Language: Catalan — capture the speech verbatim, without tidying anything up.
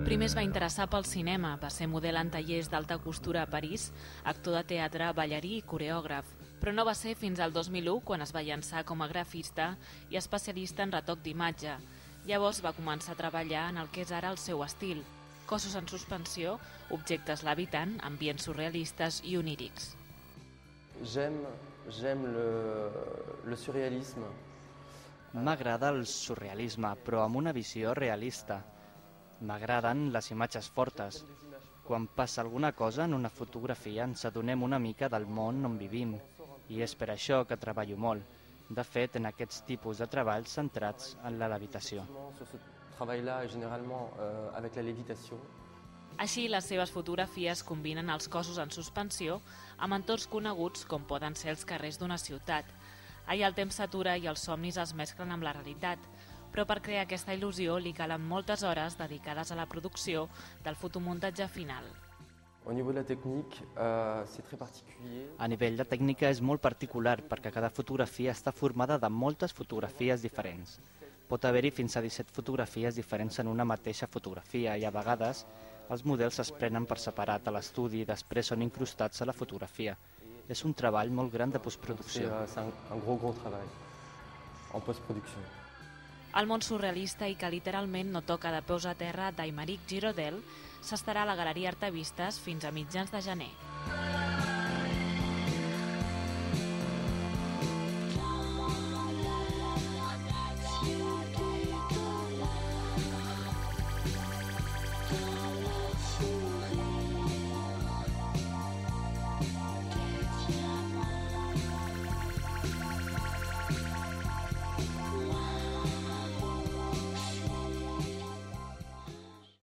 Primer es va interessar pel cinema, va ser model en tallers d'alta costura a París, actor de teatre, ballarí i coreògraf. Però no va ser fins al dos mil u quan es va llançar com a grafista i especialista en retoc d'imatge. Llavors va començar a treballar en el que és ara el seu estil. Cossos en suspensió, objectes levitant, ambients surrealistes i onírics. J'aime, j'aime le, le surrealisme. M'agrada el surrealisme, però amb una visió realista. M'agraden les imatges fortes. Quan passa alguna cosa en una fotografia ens adonem una mica del món on vivim, i és per això que treballo molt. De fet, en aquests tipus de treballs centrats en la levitació. Treball-là és generalment euh, avec la lévitation. Així, les seves fotografies combinen els cossos en suspensió amb entorns coneguts com poden ser els carrers d'una ciutat. Allà el temps s'atura i els somnis es mesclen amb la realitat, però per crear aquesta il·lusió li calen moltes hores dedicades a la producció del fotomuntatge final. Au niveau de la technique, euh, c'est très particulier. A nivell de tècnica és molt particular perquè cada fotografia està formada de moltes fotografies diferents. Pot haver-hi fins a disset fotografies diferents en una mateixa fotografia i a vegades els models es prenen per separat a l'estudi i després són incrustats a la fotografia. És un treball molt gran de postproducció. C'est un, un gros, gros treball en postproducció. El món surrealista i que literalment no toca de peus a terra d'Aymeric Giraudet s'estarà a la Galeria Artavistes fins a mitjans de gener.